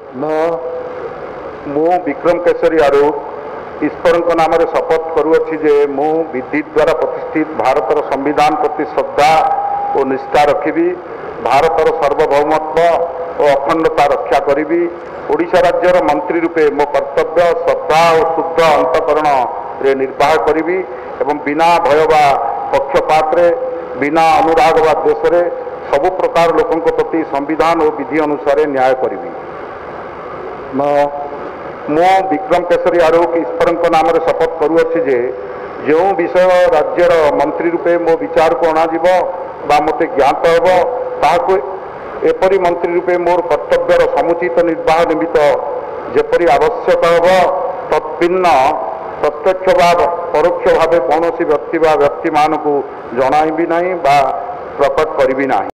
मु विक्रम केशरी आरूख ईश्वर नाम शपथ करुअछि जे मु विधि द्वारा प्रतिष्ठित भारतर संविधान प्रति श्रद्धा और निष्ठा रखिबी, भारतर सार्वभौमत्व और अखंडता रक्षा करी, ओडिशा राज्यर मंत्री रूपे मो कर्तव्य श्रद्धा और शुद्ध अंतकरण रे निर्वाह करी एवं बिना भय वा पक्षपात रे बिना अनुराग वा देश रे सबु प्रकार लोकों प्रति संविधान और विधि अनुसार न्याय करी। मो विक्रम केशरी आरूख ईश्वर नाम शपथ करुअछि जे जो विषय राज्यर मंत्री रूपे मो विचार को अणाजिब बा मते ज्ञात हेब ताहाको एपरी मंत्री रूपे मोर कर्तव्यर समुचित निर्वाह निमित्त जेपरी आवश्यक हेब तत्भिन्न प्रत्यक्ष बा परोक्ष भाव कौन व्यक्ति बा व्यक्ति मान को जणाइबी नहीं बा प्रकट करी नहीं।